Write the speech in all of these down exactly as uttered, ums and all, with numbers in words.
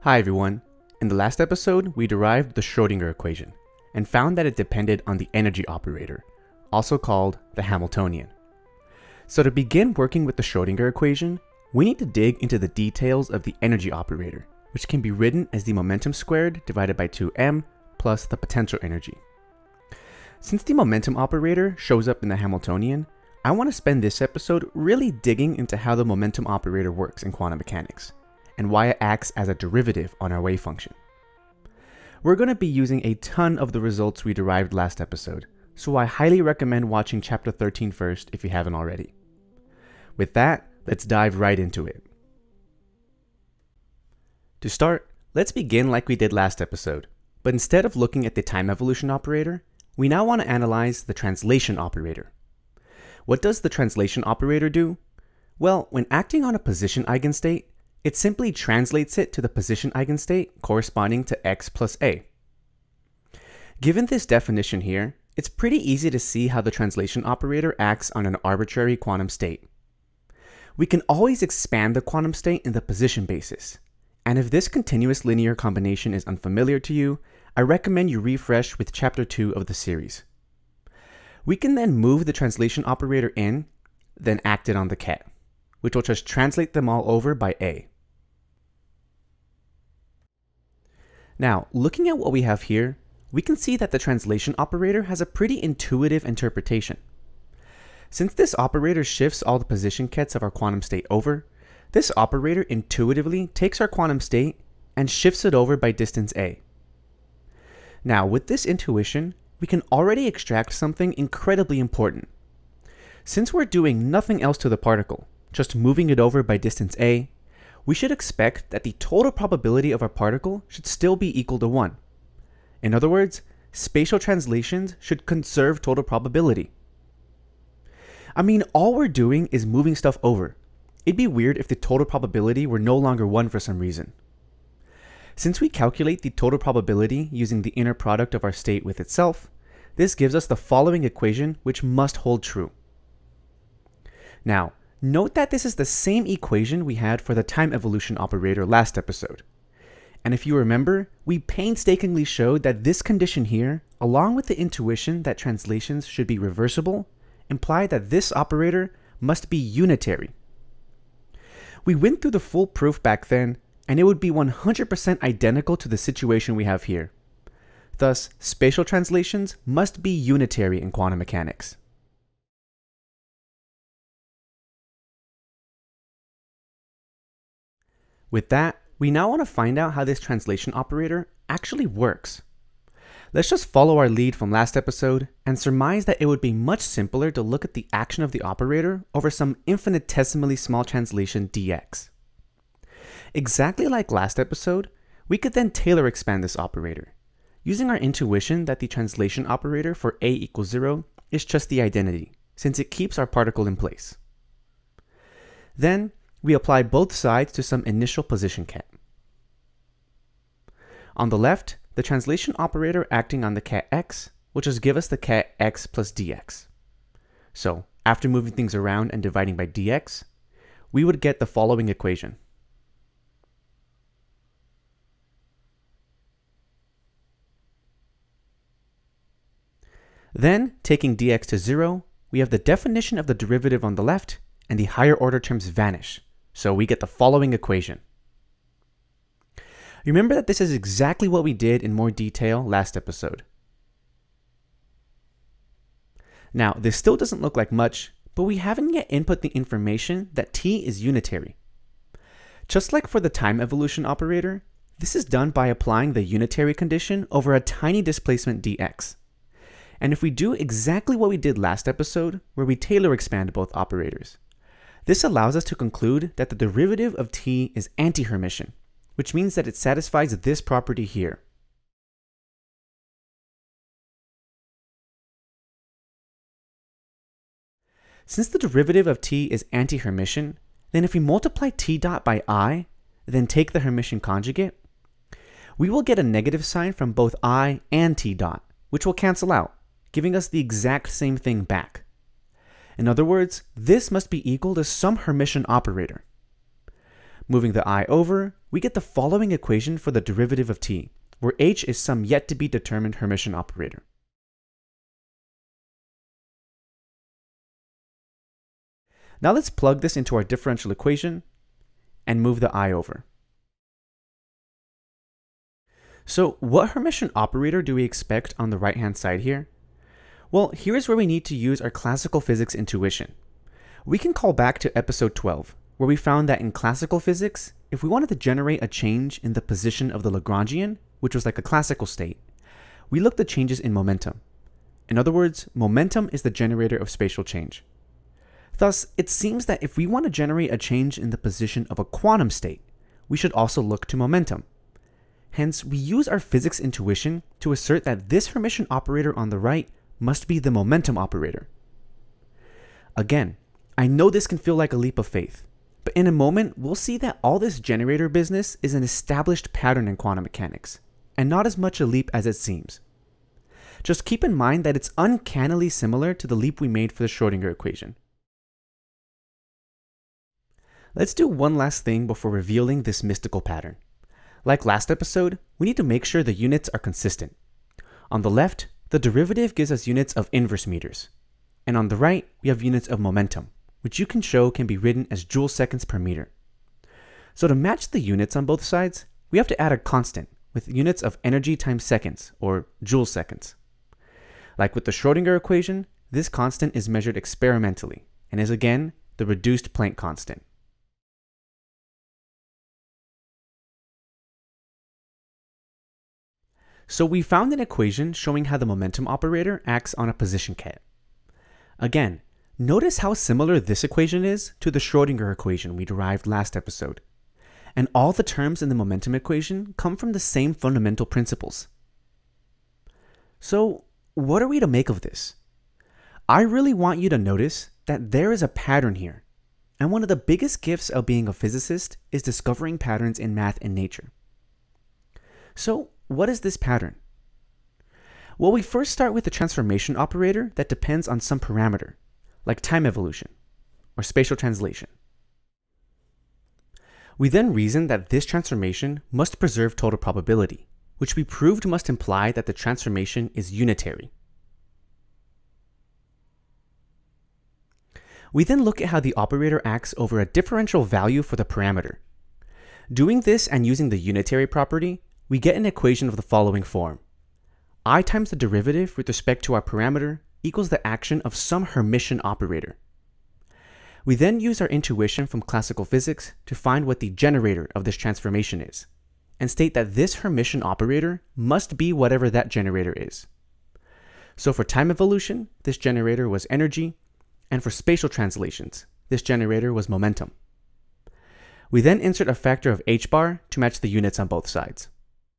Hi everyone. In the last episode, we derived the Schrodinger equation and found that it depended on the energy operator, also called the Hamiltonian. So to begin working with the Schrodinger equation, we need to dig into the details of the energy operator, which can be written as the momentum squared divided by two m plus the potential energy. Since the momentum operator shows up in the Hamiltonian, I want to spend this episode really digging into how the momentum operator works in quantum mechanics, and why it acts as a derivative on our wave function. We're going to be using a ton of the results we derived last episode, so I highly recommend watching chapter thirteen first if you haven't already. With that, let's dive right into it. To start, let's begin like we did last episode, but instead of looking at the time evolution operator, we now want to analyze the translation operator. What does the translation operator do? Well, when acting on a position eigenstate, it simply translates it to the position eigenstate corresponding to x plus a. Given this definition here, it's pretty easy to see how the translation operator acts on an arbitrary quantum state. We can always expand the quantum state in the position basis, and if this continuous linear combination is unfamiliar to you, I recommend you refresh with chapter two of the series. We can then move the translation operator in, then act it on the ket, which will just translate them all over by a. Now, looking at what we have here, we can see that the translation operator has a pretty intuitive interpretation. Since this operator shifts all the position kets of our quantum state over, this operator intuitively takes our quantum state and shifts it over by distance a. Now, with this intuition, we can already extract something incredibly important. Since we're doing nothing else to the particle, just moving it over by distance a, we should expect that the total probability of our particle should still be equal to one. In other words, spatial translations should conserve total probability. I mean, all we're doing is moving stuff over. It'd be weird if the total probability were no longer one for some reason. Since we calculate the total probability using the inner product of our state with itself, this gives us the following equation which must hold true. Now, note that this is the same equation we had for the time evolution operator last episode. And if you remember, we painstakingly showed that this condition here, along with the intuition that translations should be reversible, imply that this operator must be unitary. We went through the full proof back then, and it would be one hundred percent identical to the situation we have here. Thus, spatial translations must be unitary in quantum mechanics. With that, we now want to find out how this translation operator actually works. Let's just follow our lead from last episode and surmise that it would be much simpler to look at the action of the operator over some infinitesimally small translation dx. Exactly like last episode, we could then Taylor expand this operator, using our intuition that the translation operator for a equals zero is just the identity, since it keeps our particle in place. Then, we apply both sides to some initial position ket. On the left, the translation operator acting on the ket x will just give us the ket x plus dx. So, after moving things around and dividing by dx, we would get the following equation. Then, taking dx to zero, we have the definition of the derivative on the left, and the higher order terms vanish. So we get the following equation. Remember that this is exactly what we did in more detail last episode. Now, this still doesn't look like much, but we haven't yet input the information that t is unitary. Just like for the time evolution operator, this is done by applying the unitary condition over a tiny displacement dx. And if we do exactly what we did last episode, where we Taylor expand both operators, this allows us to conclude that the derivative of t is anti-Hermitian, which means that it satisfies this property here. Since the derivative of t is anti-Hermitian, then if we multiply t dot by I, then take the Hermitian conjugate, we will get a negative sign from both I and t dot, which will cancel out, giving us the exact same thing back. In other words, this must be equal to some Hermitian operator. Moving the I over, we get the following equation for the derivative of t, where h is some yet to be determined Hermitian operator. Now let's plug this into our differential equation and move the I over. So what Hermitian operator do we expect on the right hand side here? Well, here's where we need to use our classical physics intuition. We can call back to episode twelve, where we found that in classical physics, if we wanted to generate a change in the position of the Lagrangian, which was like a classical state, we looked at changes in momentum. In other words, momentum is the generator of spatial change. Thus, it seems that if we want to generate a change in the position of a quantum state, we should also look to momentum. Hence, we use our physics intuition to assert that this Hermitian operator on the right must be the momentum operator. Again, I know this can feel like a leap of faith, but in a moment, we'll see that all this generator business is an established pattern in quantum mechanics, and not as much a leap as it seems. Just keep in mind that it's uncannily similar to the leap we made for the Schrodinger equation. Let's do one last thing before revealing this mystical pattern. Like last episode, we need to make sure the units are consistent. On the left, the derivative gives us units of inverse meters. And on the right, we have units of momentum, which you can show can be written as joule seconds per meter. So to match the units on both sides, we have to add a constant with units of energy times seconds, or joule seconds. Like with the Schrodinger equation, this constant is measured experimentally and is again the reduced Planck constant. So we found an equation showing how the momentum operator acts on a position ket. Again, notice how similar this equation is to the Schrodinger equation we derived last episode. And all the terms in the momentum equation come from the same fundamental principles. So what are we to make of this? I really want you to notice that there is a pattern here. And one of the biggest gifts of being a physicist is discovering patterns in math and nature. So what is this pattern? Well, we first start with the transformation operator that depends on some parameter, like time evolution or spatial translation. We then reason that this transformation must preserve total probability, which we proved must imply that the transformation is unitary. We then look at how the operator acts over a differential value for the parameter. Doing this and using the unitary property, we get an equation of the following form. I times the derivative with respect to our parameter equals the action of some Hermitian operator. We then use our intuition from classical physics to find what the generator of this transformation is, and state that this Hermitian operator must be whatever that generator is. So for time evolution, this generator was energy, and for spatial translations, this generator was momentum. We then insert a factor of h bar to match the units on both sides.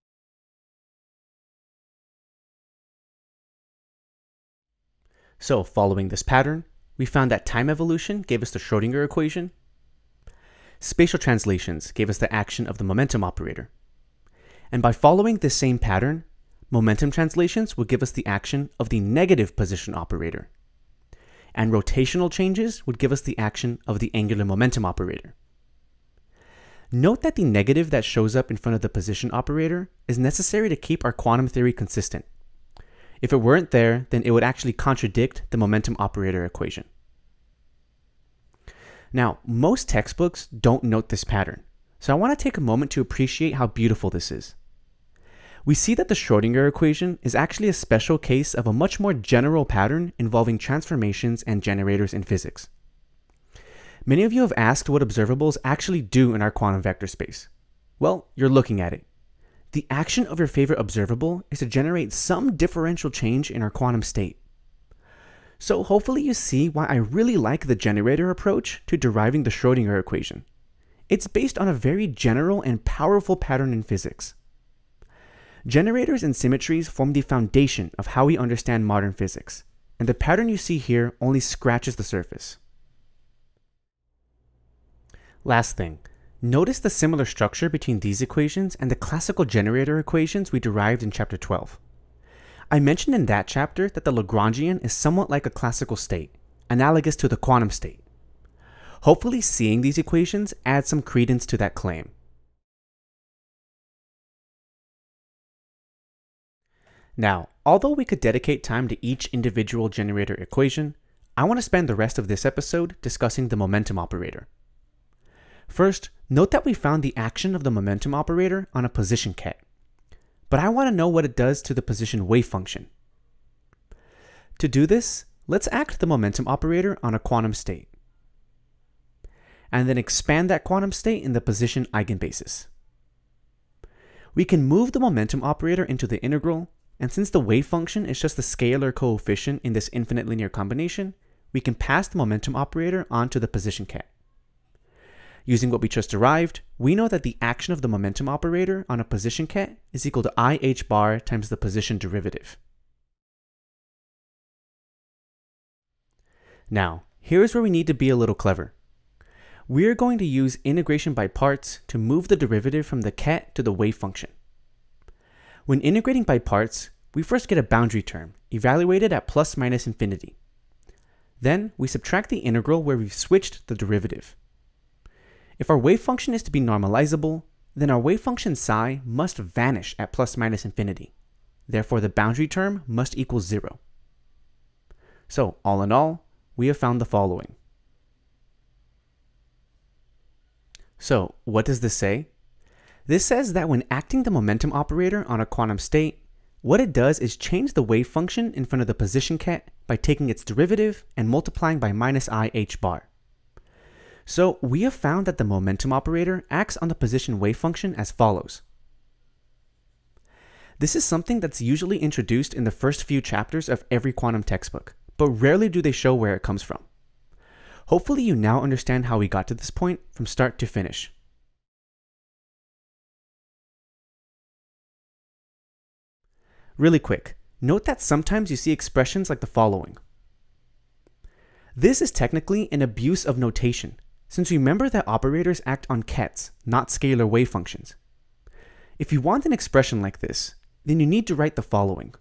So following this pattern, we found that time evolution gave us the Schrodinger equation. Spatial translations gave us the action of the momentum operator. And by following this same pattern, momentum translations would give us the action of the negative position operator. And rotational changes would give us the action of the angular momentum operator. Note that the negative that shows up in front of the position operator is necessary to keep our quantum theory consistent. If it weren't there, then it would actually contradict the momentum operator equation. Now, most textbooks don't note this pattern, so I want to take a moment to appreciate how beautiful this is. We see that the Schrodinger equation is actually a special case of a much more general pattern involving transformations and generators in physics. Many of you have asked what observables actually do in our quantum vector space. Well, you're looking at it. The action of your favorite observable is to generate some differential change in our quantum state. So hopefully you see why I really like the generator approach to deriving the Schrodinger equation. It's based on a very general and powerful pattern in physics. Generators and symmetries form the foundation of how we understand modern physics, and the pattern you see here only scratches the surface. Last thing. Notice the similar structure between these equations and the classical generator equations we derived in chapter twelve. I mentioned in that chapter that the Lagrangian is somewhat like a classical state, analogous to the quantum state. Hopefully seeing these equations adds some credence to that claim. Now, although we could dedicate time to each individual generator equation, I want to spend the rest of this episode discussing the momentum operator. First, note that we found the action of the momentum operator on a position ket, but I want to know what it does to the position wave function. To do this, let's act the momentum operator on a quantum state, and then expand that quantum state in the position eigenbasis. We can move the momentum operator into the integral, and since the wave function is just the scalar coefficient in this infinite linear combination, we can pass the momentum operator onto the position ket. Using what we just derived, we know that the action of the momentum operator on a position ket is equal to I h bar times the position derivative. Now, here's where we need to be a little clever. We're going to use integration by parts to move the derivative from the ket to the wave function. When integrating by parts, we first get a boundary term, evaluated at plus minus infinity. Then, we subtract the integral where we've switched the derivative. If our wave function is to be normalizable, then our wave function psi must vanish at plus minus infinity. Therefore, the boundary term must equal zero. So, all in all, we have found the following. So, what does this say? This says that when acting the momentum operator on a quantum state, what it does is change the wave function in front of the position ket by taking its derivative and multiplying by minus I h bar. So we have found that the momentum operator acts on the position wave function as follows. This is something that's usually introduced in the first few chapters of every quantum textbook, but rarely do they show where it comes from. Hopefully you now understand how we got to this point from start to finish. Really quick, note that sometimes you see expressions like the following. This is technically an abuse of notation, since remember that operators act on kets, not scalar wave functions. If you want an expression like this, then you need to write the following.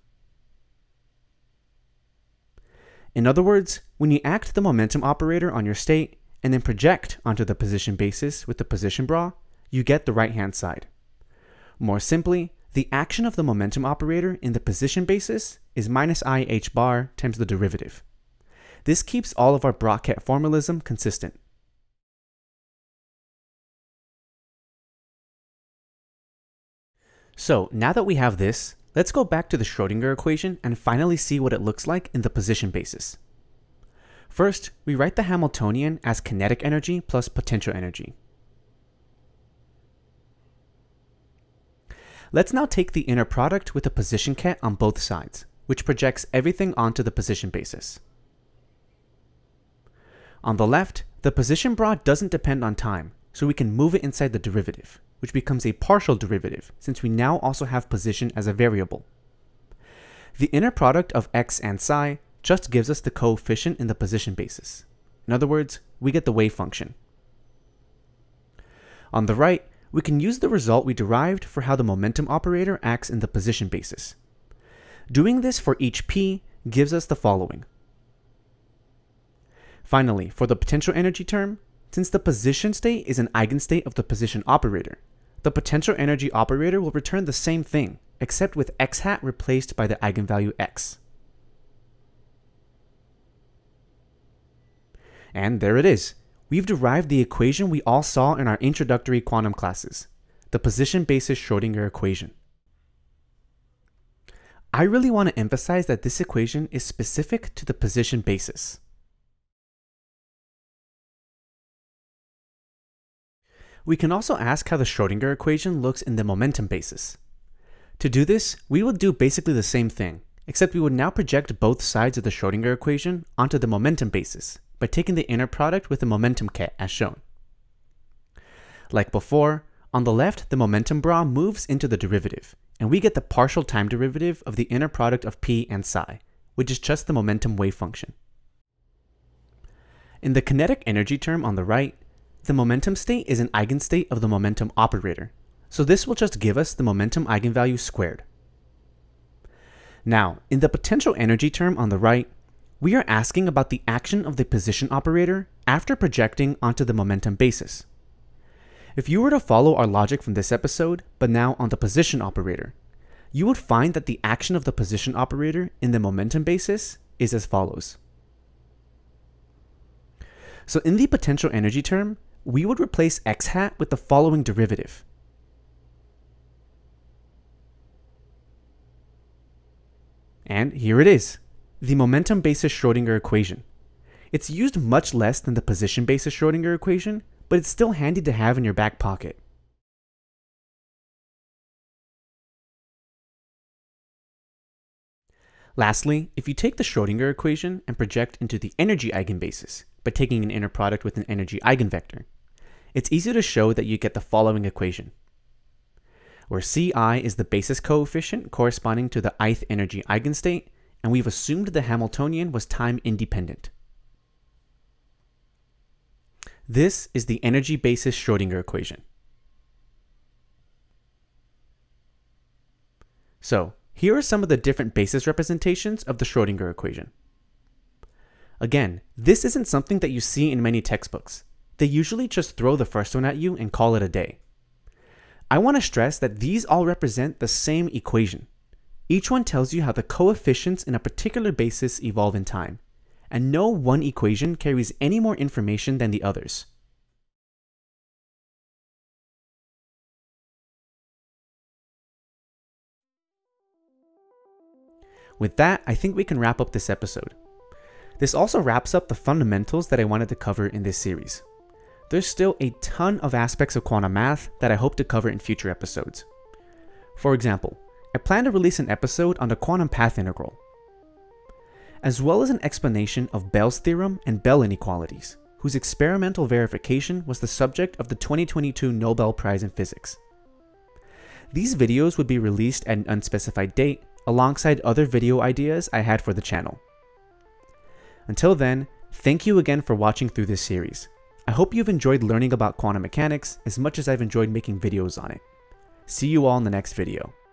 In other words, when you act the momentum operator on your state and then project onto the position basis with the position bra, you get the right-hand side. More simply, the action of the momentum operator in the position basis is minus I h bar times the derivative. This keeps all of our bra-ket formalism consistent. So now that we have this, let's go back to the Schrodinger equation and finally see what it looks like in the position basis. First, we write the Hamiltonian as kinetic energy plus potential energy. Let's now take the inner product with the position ket on both sides, which projects everything onto the position basis. On the left, the position bra doesn't depend on time, so we can move it inside the derivative, which becomes a partial derivative since we now also have position as a variable. The inner product of x and psi just gives us the coefficient in the position basis. In other words, we get the wave function. On the right, we can use the result we derived for how the momentum operator acts in the position basis. Doing this for each p gives us the following. Finally, for the potential energy term, since the position state is an eigenstate of the position operator, the potential energy operator will return the same thing, except with x hat replaced by the eigenvalue x. And there it is. We've derived the equation we all saw in our introductory quantum classes, the position basis Schrodinger equation. I really want to emphasize that this equation is specific to the position basis. We can also ask how the Schrodinger equation looks in the momentum basis. To do this, we will do basically the same thing, except we would now project both sides of the Schrodinger equation onto the momentum basis by taking the inner product with the momentum ket as shown. Like before, on the left the momentum bra moves into the derivative, and we get the partial time derivative of the inner product of p and psi, which is just the momentum wave function. In the kinetic energy term on the right, the momentum state is an eigenstate of the momentum operator, so this will just give us the momentum eigenvalue squared. Now, in the potential energy term on the right, we are asking about the action of the position operator after projecting onto the momentum basis. If you were to follow our logic from this episode, but now on the position operator, you would find that the action of the position operator in the momentum basis is as follows. So in the potential energy term, we would replace x hat with the following derivative. And here it is, the momentum basis Schrodinger equation. It's used much less than the position basis Schrodinger equation, but it's still handy to have in your back pocket. Lastly, if you take the Schrodinger equation and project into the energy eigenbasis by taking an inner product with an energy eigenvector, it's easy to show that you get the following equation, where Ci is the basis coefficient corresponding to the ith energy eigenstate, and we've assumed the Hamiltonian was time independent. This is the energy basis Schrodinger equation. So, here are some of the different basis representations of the Schrodinger equation. Again, this isn't something that you see in many textbooks. They usually just throw the first one at you and call it a day. I want to stress that these all represent the same equation. Each one tells you how the coefficients in a particular basis evolve in time, and no one equation carries any more information than the others. With that, I think we can wrap up this episode. This also wraps up the fundamentals that I wanted to cover in this series. There's still a ton of aspects of quantum math that I hope to cover in future episodes. For example, I plan to release an episode on the quantum path integral, as well as an explanation of Bell's theorem and Bell inequalities, whose experimental verification was the subject of the twenty twenty-two Nobel Prize in Physics. These videos would be released at an unspecified date, alongside other video ideas I had for the channel. Until then, thank you again for watching through this series. I hope you've enjoyed learning about quantum mechanics as much as I've enjoyed making videos on it. See you all in the next video.